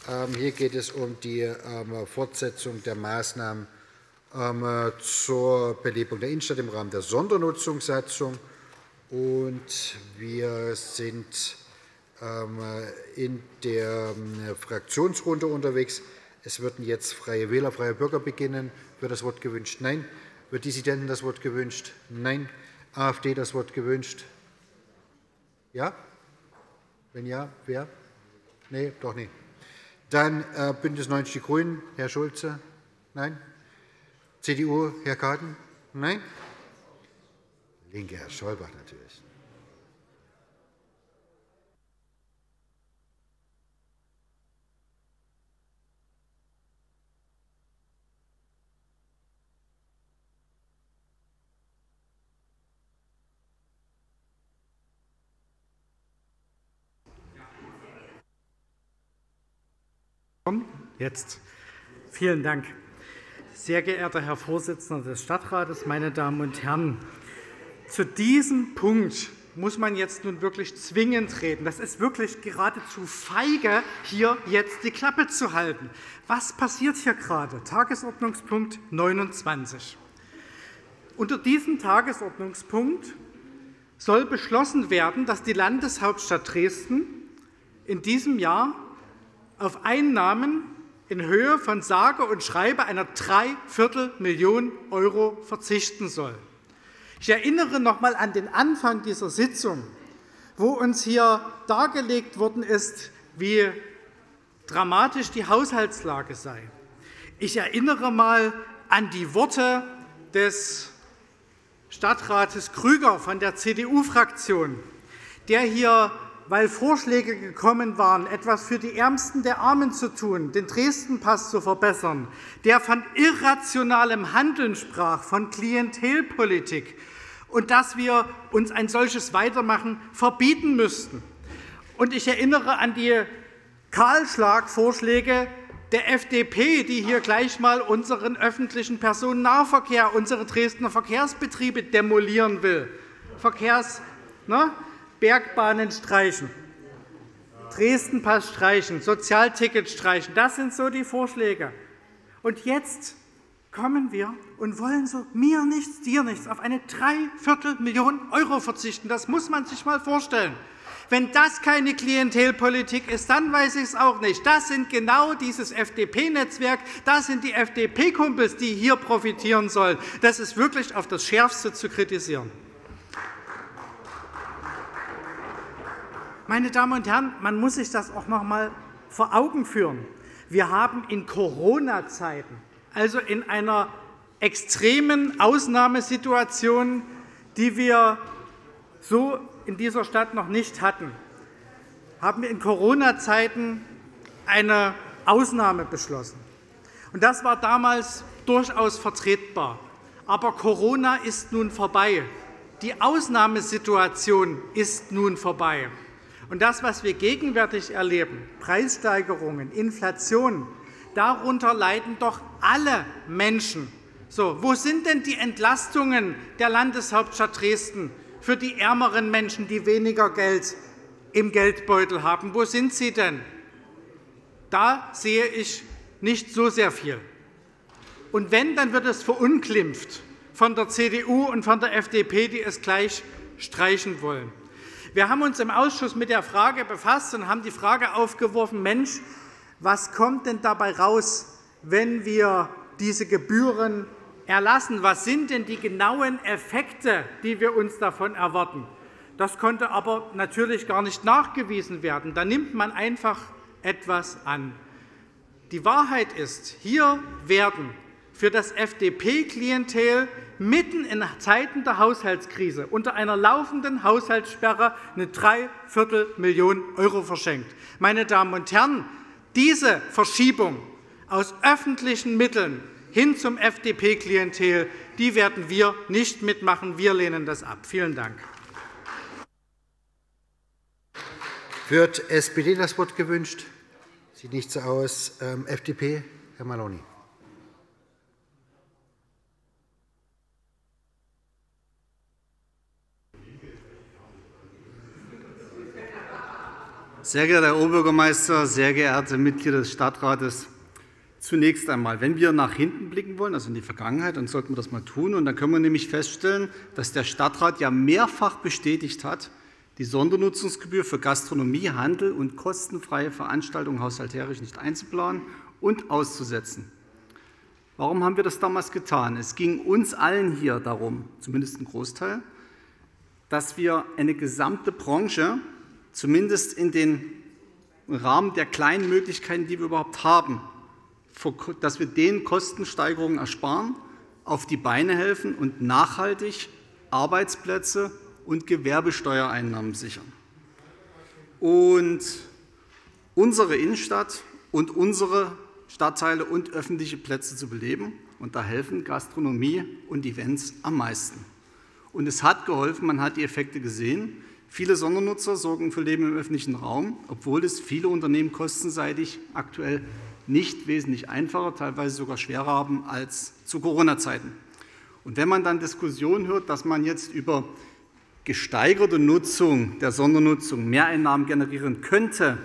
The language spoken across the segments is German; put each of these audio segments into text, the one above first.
Hier geht es um die Fortsetzung der Maßnahmen zur Belebung der Innenstadt im Rahmen der Sondernutzungssatzung. Und wir sind in der Fraktionsrunde unterwegs. Es würden jetzt Freie Wähler, Freie Bürger beginnen. Wird das Wort gewünscht? Nein. Wird Dissidenten das Wort gewünscht? Nein. AfD das Wort gewünscht? Ja? Wenn ja, wer? Nein, doch nicht. Dann BÜNDNIS 90 die GRÜNEN, Herr Schulze? Nein. CDU, Herr Kaden? Nein. Linke, Herr Scholbach natürlich. Jetzt. Vielen Dank. Sehr geehrter Herr Vorsitzender des Stadtrates, meine Damen und Herren! Zu diesem Punkt muss man jetzt nun wirklich zwingend reden. Das ist wirklich geradezu feige, hier jetzt die Klappe zu halten. Was passiert hier gerade? Tagesordnungspunkt 29. Unter diesem Tagesordnungspunkt soll beschlossen werden, dass die Landeshauptstadt Dresden in diesem Jahr auf Einnahmen in Höhe von sage und schreibe einer Dreiviertelmillion € verzichten soll. Ich erinnere noch einmal an den Anfang dieser Sitzung, wo uns hier dargelegt worden ist, wie dramatisch die Haushaltslage sei. Ich erinnere einmal an die Worte des Stadtrates Krüger von der CDU-Fraktion, der hier, weil Vorschläge gekommen waren, etwas für die Ärmsten der Armen zu tun, den Dresden-Pass zu verbessern, der von irrationalem Handeln sprach, von Klientelpolitik und dass wir uns ein solches Weitermachen verbieten müssten. Und ich erinnere an die Kahlschlagvorschläge der FDP, die hier gleich einmal unseren öffentlichen Personennahverkehr, unsere Dresdner Verkehrsbetriebe demolieren will. Bergbahnen streichen, Dresden-Pass streichen, Sozialticket streichen. Das sind so die Vorschläge. Und jetzt kommen wir und wollen so mir nichts, dir nichts auf eine Dreiviertelmillion € verzichten. Das muss man sich mal vorstellen. Wenn das keine Klientelpolitik ist, dann weiß ich es auch nicht. Das sind genau dieses FDP-Netzwerk, das sind die FDP-Kumpels, die hier profitieren sollen. Das ist wirklich auf das Schärfste zu kritisieren. Meine Damen und Herren, man muss sich das auch noch einmal vor Augen führen. Wir haben in Corona-Zeiten, also in einer extremen Ausnahmesituation, die wir so in dieser Stadt noch nicht hatten, haben wir in Corona-Zeiten eine Ausnahme beschlossen. Und das war damals durchaus vertretbar. Aber Corona ist nun vorbei. Die Ausnahmesituation ist nun vorbei. Und das, was wir gegenwärtig erleben, Preissteigerungen, Inflation, darunter leiden doch alle Menschen. So, wo sind denn die Entlastungen der Landeshauptstadt Dresden für die ärmeren Menschen, die weniger Geld im Geldbeutel haben? Wo sind sie denn? Da sehe ich nicht so sehr viel. Und wenn, dann wird es verunglimpft von der CDU und von der FDP, die es gleich streichen wollen. Wir haben uns im Ausschuss mit der Frage befasst und haben die Frage aufgeworfen, Mensch, was kommt denn dabei raus, wenn wir diese Gebühren erlassen? Was sind denn die genauen Effekte, die wir uns davon erwarten? Das konnte aber natürlich gar nicht nachgewiesen werden. Da nimmt man einfach etwas an. Die Wahrheit ist, hier werden für das FDP-Klientel mitten in Zeiten der Haushaltskrise unter einer laufenden Haushaltssperre eine Dreiviertelmillion € verschenkt. Meine Damen und Herren, diese Verschiebung aus öffentlichen Mitteln hin zum FDP-Klientel, die werden wir nicht mitmachen. Wir lehnen das ab. Vielen Dank. Wird SPD das Wort gewünscht? Sieht nicht so aus. FDP, Herr Maloney. Sehr geehrter Herr Oberbürgermeister, sehr geehrte Mitglieder des Stadtrates, zunächst einmal, wenn wir nach hinten blicken wollen, also in die Vergangenheit, dann sollten wir das mal tun. Und dann können wir nämlich feststellen, dass der Stadtrat ja mehrfach bestätigt hat, die Sondernutzungsgebühr für Gastronomie, Handel und kostenfreie Veranstaltungen haushalterisch nicht einzuplanen und auszusetzen. Warum haben wir das damals getan? Es ging uns allen hier darum, zumindest ein Großteil, dass wir eine gesamte Branche, zumindest in den Rahmen der kleinen Möglichkeiten, die wir überhaupt haben, dass wir denen Kostensteigerungen ersparen, auf die Beine helfen und nachhaltig Arbeitsplätze und Gewerbesteuereinnahmen sichern. Und unsere Innenstadt und unsere Stadtteile und öffentliche Plätze zu beleben. Und da helfen Gastronomie und Events am meisten. Und es hat geholfen, man hat die Effekte gesehen. Viele Sondernutzer sorgen für Leben im öffentlichen Raum, obwohl es viele Unternehmen kostenseitig aktuell nicht wesentlich einfacher, teilweise sogar schwerer haben als zu Corona-Zeiten. Und wenn man dann Diskussionen hört, dass man jetzt über gesteigerte Nutzung der Sondernutzung Mehreinnahmen generieren könnte,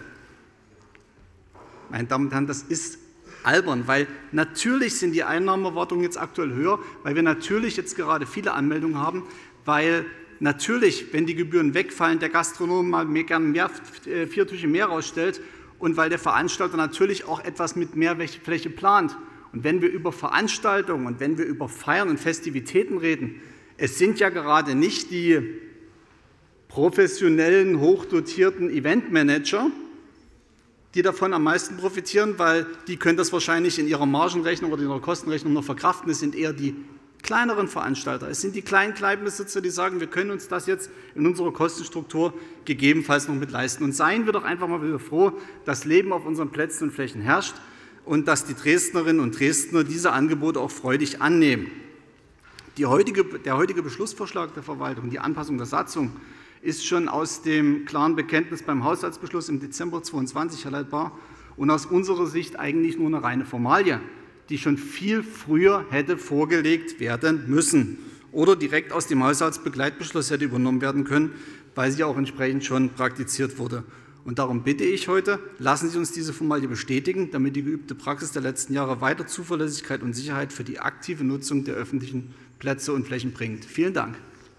meine Damen und Herren, das ist albern, weil natürlich sind die Einnahmenerwartungen jetzt aktuell höher, weil wir natürlich jetzt gerade viele Anmeldungen haben, weil natürlich, wenn die Gebühren wegfallen, der Gastronom mal gerne 4 Tische mehr rausstellt und weil der Veranstalter natürlich auch etwas mit Mehrfläche plant. Und wenn wir über Veranstaltungen und wenn wir über Feiern und Festivitäten reden, es sind ja gerade nicht die professionellen, hochdotierten Eventmanager, die davon am meisten profitieren, weil die können das wahrscheinlich in ihrer Margenrechnung oder in ihrer Kostenrechnung noch verkraften. Es sind eher die kleineren Veranstalter. Es sind die kleinen Kneipenbesitzer, die sagen, wir können uns das jetzt in unserer Kostenstruktur gegebenenfalls noch mit leisten. Und seien wir doch einfach mal wieder froh, dass Leben auf unseren Plätzen und Flächen herrscht und dass die Dresdnerinnen und Dresdner diese Angebote auch freudig annehmen. Der heutige Beschlussvorschlag der Verwaltung, die Anpassung der Satzung, ist schon aus dem klaren Bekenntnis beim Haushaltsbeschluss im Dezember 2022 herleitbar und aus unserer Sicht eigentlich nur eine reine Formalie, die schon viel früher hätte vorgelegt werden müssen oder direkt aus dem Haushaltsbegleitbeschluss hätte übernommen werden können, weil sie auch entsprechend schon praktiziert wurde. Und darum bitte ich heute, lassen Sie uns diese Formalie bestätigen, damit die geübte Praxis der letzten Jahre weiter Zuverlässigkeit und Sicherheit für die aktive Nutzung der öffentlichen Plätze und Flächen bringt. Vielen Dank.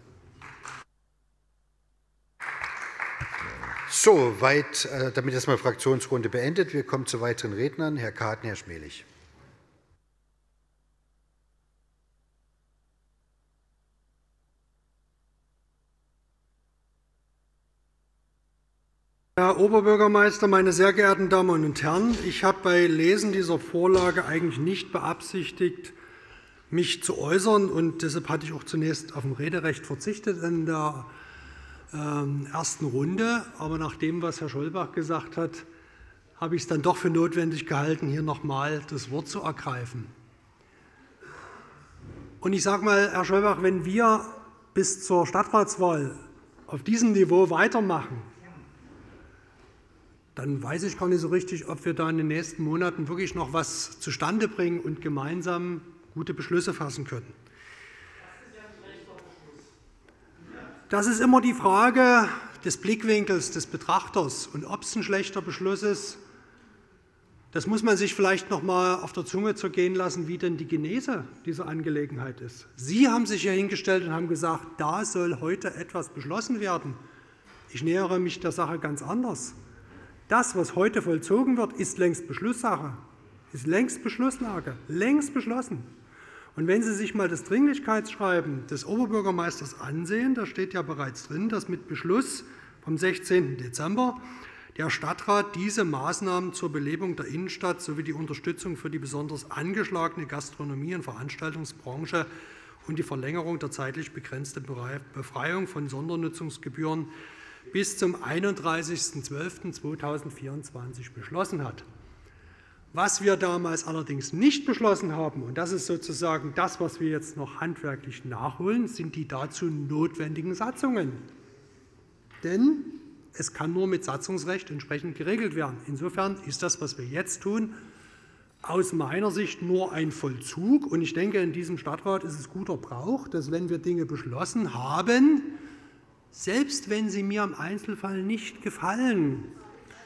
So, damit ist meine Fraktionsrunde beendet. Wir kommen zu weiteren Rednern. Herr Karten, Herr Schmelich. Herr Oberbürgermeister, meine sehr geehrten Damen und Herren! Ich habe bei Lesen dieser Vorlage eigentlich nicht beabsichtigt, mich zu äußern. Und deshalb hatte ich auch zunächst auf ein Rederecht verzichtet in der ersten Runde. Aber nach dem, was Herr Scholbach gesagt hat, habe ich es dann doch für notwendig gehalten, hier noch mal das Wort zu ergreifen. Und ich sage mal, Herr Scholbach, wenn wir bis zur Stadtratswahl auf diesem Niveau weitermachen, dann weiß ich gar nicht so richtig, ob wir da in den nächsten Monaten wirklich noch was zustande bringen und gemeinsam gute Beschlüsse fassen können. Das ist immer die Frage des Blickwinkels des Betrachters. Und ob es ein schlechter Beschluss ist, das muss man sich vielleicht noch mal auf der Zunge zergehen lassen, wie denn die Genese dieser Angelegenheit ist. Sie haben sich hier hingestellt und haben gesagt, da soll heute etwas beschlossen werden. Ich nähere mich der Sache ganz anders. Das, was heute vollzogen wird, ist längst Beschlusssache, ist längst Beschlusslage, längst beschlossen. Und wenn Sie sich mal das Dringlichkeitsschreiben des Oberbürgermeisters ansehen, da steht ja bereits drin, dass mit Beschluss vom 16. Dezember der Stadtrat diese Maßnahmen zur Belebung der Innenstadt sowie die Unterstützung für die besonders angeschlagene Gastronomie- und Veranstaltungsbranche und die Verlängerung der zeitlich begrenzten Befreiung von Sondernutzungsgebühren bis zum 31.12.2024 beschlossen hat. Was wir damals allerdings nicht beschlossen haben, und das ist sozusagen das, was wir jetzt noch handwerklich nachholen, sind die dazu notwendigen Satzungen. Denn es kann nur mit Satzungsrecht entsprechend geregelt werden. Insofern ist das, was wir jetzt tun, aus meiner Sicht nur ein Vollzug. Und ich denke, in diesem Stadtrat ist es guter Brauch, dass, wenn wir Dinge beschlossen haben, selbst wenn sie mir im Einzelfall nicht gefallen,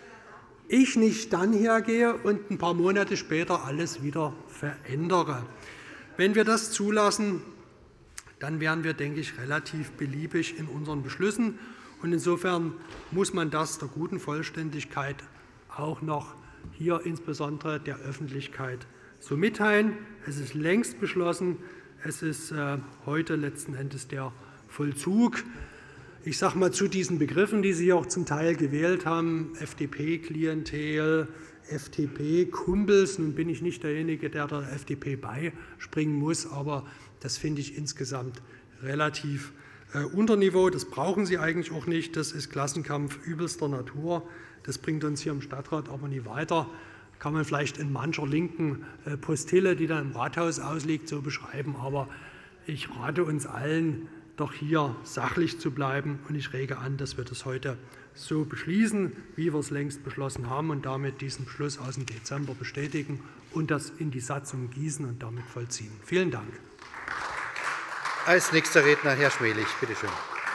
ich nicht dann hergehe und ein paar Monate später alles wieder verändere. Wenn wir das zulassen, dann wären wir, denke ich, relativ beliebig in unseren Beschlüssen. Und insofern muss man das der guten Vollständigkeit auch noch hier insbesondere der Öffentlichkeit so mitteilen. Es ist längst beschlossen. Es ist heute letzten Endes der Vollzug. Ich sage mal zu diesen Begriffen, die Sie auch zum Teil gewählt haben, FDP-Klientel, FDP-Kumpels. Nun bin ich nicht derjenige, der der FDP beispringen muss, aber das finde ich insgesamt relativ Unterniveau. Das brauchen Sie eigentlich auch nicht. Das ist Klassenkampf übelster Natur. Das bringt uns hier im Stadtrat aber nie weiter. Kann man vielleicht in mancher linken Postille, die dann im Rathaus ausliegt, so beschreiben. Aber ich rate uns allen, doch hier sachlich zu bleiben. Und ich rege an, dass wir das heute so beschließen, wie wir es längst beschlossen haben und damit diesen Beschluss aus dem Dezember bestätigen und das in die Satzung gießen und damit vollziehen. Vielen Dank. Als nächster Redner Herr Schmelich, bitte schön.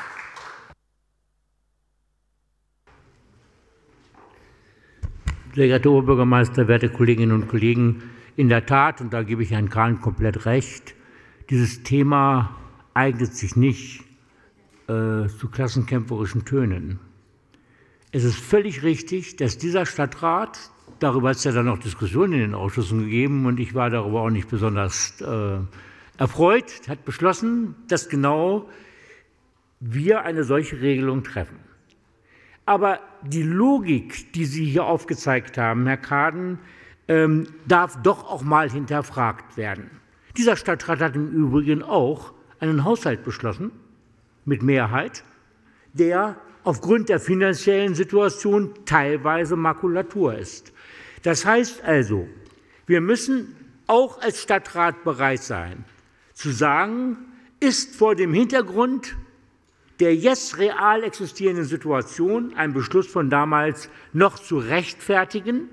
Sehr geehrter Oberbürgermeister, werte Kolleginnen und Kollegen, in der Tat, und da gebe ich Herrn Kahn komplett recht, dieses Thema eignet sich nicht zu klassenkämpferischen Tönen. Es ist völlig richtig, dass dieser Stadtrat, darüber hat es ja dann noch Diskussionen in den Ausschüssen gegeben, und ich war darüber auch nicht besonders erfreut, hat beschlossen, dass genau wir eine solche Regelung treffen. Aber die Logik, die Sie hier aufgezeigt haben, Herr Kaden, darf doch auch mal hinterfragt werden. Dieser Stadtrat hat im Übrigen auch einen Haushalt beschlossen, mit Mehrheit, der aufgrund der finanziellen Situation teilweise Makulatur ist. Das heißt also, wir müssen auch als Stadtrat bereit sein, zu sagen, ist vor dem Hintergrund der jetzt real existierenden Situation ein Beschluss von damals noch zu rechtfertigen,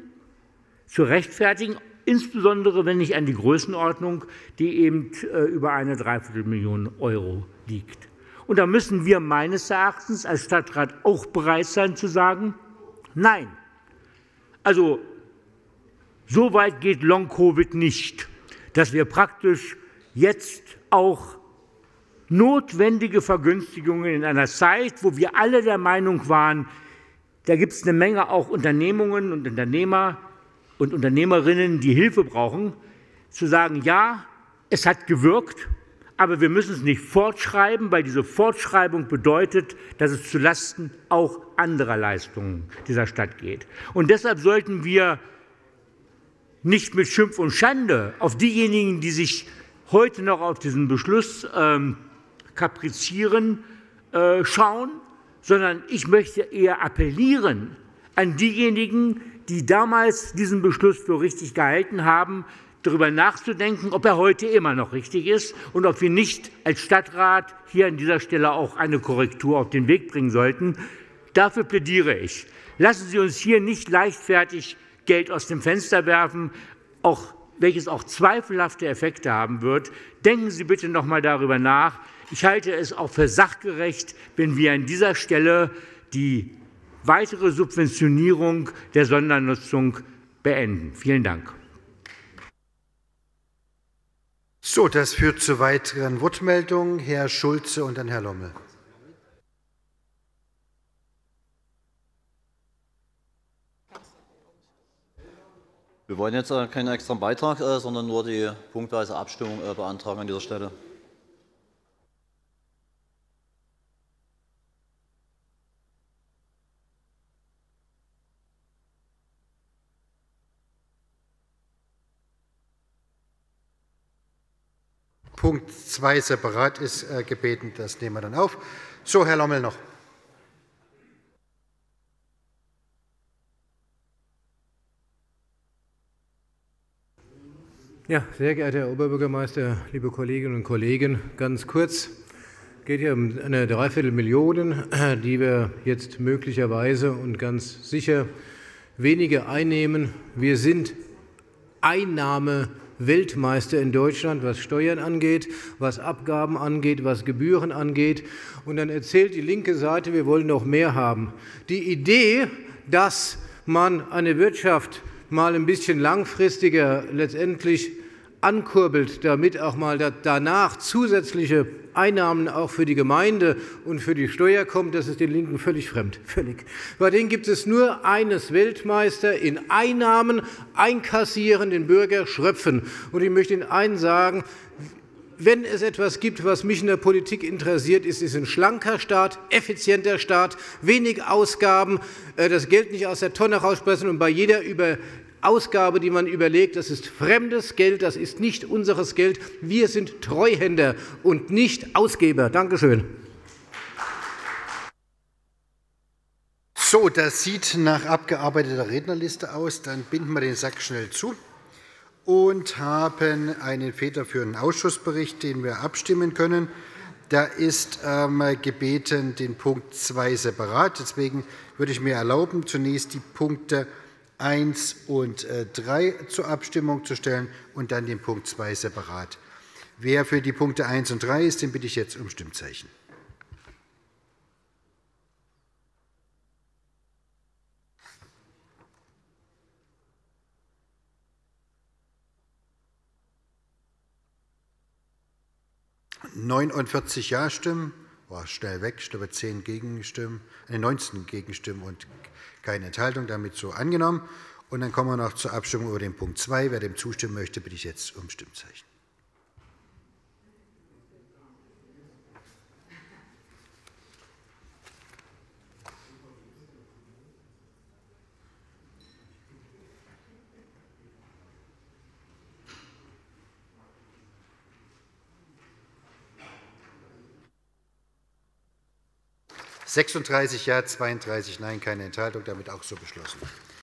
insbesondere wenn ich an die Größenordnung, die eben über eine Dreiviertelmillion € liegt. Und da müssen wir meines Erachtens als Stadtrat auch bereit sein zu sagen, nein, also so weit geht Long-Covid nicht, dass wir praktisch jetzt auch notwendige Vergünstigungen in einer Zeit, wo wir alle der Meinung waren, da gibt es eine Menge auch Unternehmungen und Unternehmer und Unternehmerinnen, die Hilfe brauchen, zu sagen, ja, es hat gewirkt, aber wir müssen es nicht fortschreiben, weil diese Fortschreibung bedeutet, dass es zulasten auch anderer Leistungen dieser Stadt geht. Und deshalb sollten wir nicht mit Schimpf und Schande auf diejenigen, die sich heute noch auf diesen Beschluss kaprizieren, schauen, sondern ich möchte eher appellieren an diejenigen, die damals diesen Beschluss für richtig gehalten haben, darüber nachzudenken, ob er heute immer noch richtig ist und ob wir nicht als Stadtrat hier an dieser Stelle auch eine Korrektur auf den Weg bringen sollten. Dafür plädiere ich. Lassen Sie uns hier nicht leichtfertig Geld aus dem Fenster werfen, welches auch zweifelhafte Effekte haben wird. Denken Sie bitte noch einmal darüber nach. Ich halte es auch für sachgerecht, wenn wir an dieser Stelle die weitere Subventionierung der Sondernutzung beenden. Vielen Dank. So, das führt zu weiteren Wortmeldungen. Herr Schulze und dann Herr Lommel. Wir wollen jetzt keinen extra Beitrag, sondern nur die punktweise Abstimmung beantragen an dieser Stelle. Punkt 2 separat ist gebeten, das nehmen wir dann auf. So, Herr Lommel noch. Ja, sehr geehrter Herr Oberbürgermeister, liebe Kolleginnen und Kollegen, ganz kurz. Es geht hier um eine Dreiviertelmillion, die wir jetzt möglicherweise und ganz sicher weniger einnehmen. Wir sind Einnahmeweltmeister in Deutschland, was Steuern angeht, was Abgaben angeht, was Gebühren angeht. Und dann erzählt die linke Seite, wir wollen noch mehr haben. Die Idee, dass man eine Wirtschaft mal ein bisschen langfristiger letztendlich ankurbelt, damit auch mal danach zusätzliche Einnahmen auch für die Gemeinde und für die Steuer kommen, das ist den Linken völlig fremd. Völlig. Bei denen gibt es nur eines: Weltmeister in Einnahmen einkassieren, den Bürger schröpfen. Und ich möchte Ihnen eins sagen: Wenn es etwas gibt, was mich in der Politik interessiert, ist es ein schlanker Staat, effizienter Staat, wenig Ausgaben, das Geld nicht aus der Tonne rauspressen und bei jeder Ausgabe, die man überlegt, das ist fremdes Geld, das ist nicht unseres Geld. Wir sind Treuhänder und nicht Ausgeber. Danke schön. So, das sieht nach abgearbeiteter Rednerliste aus. Dann binden wir den Sack schnell zu und haben einen federführenden Ausschussbericht, den wir abstimmen können. Da ist gebeten, den Punkt 2 separat. Deswegen würde ich mir erlauben, zunächst die Punkte 1 und 3 zur Abstimmung zu stellen und dann den Punkt 2 separat. Wer für die Punkte 1 und 3 ist, den bitte ich jetzt um Stimmzeichen. (49 Ja-Stimmen), war schnell weg, ich glaube 10 Gegenstimmen, 19 Gegenstimmen und keine Enthaltung, damit so angenommen. Und dann kommen wir noch zur Abstimmung über den Punkt 2. Wer dem zustimmen möchte, bitte ich jetzt um Stimmzeichen. (36 Ja, 32 Nein, keine Enthaltung, damit auch so beschlossen.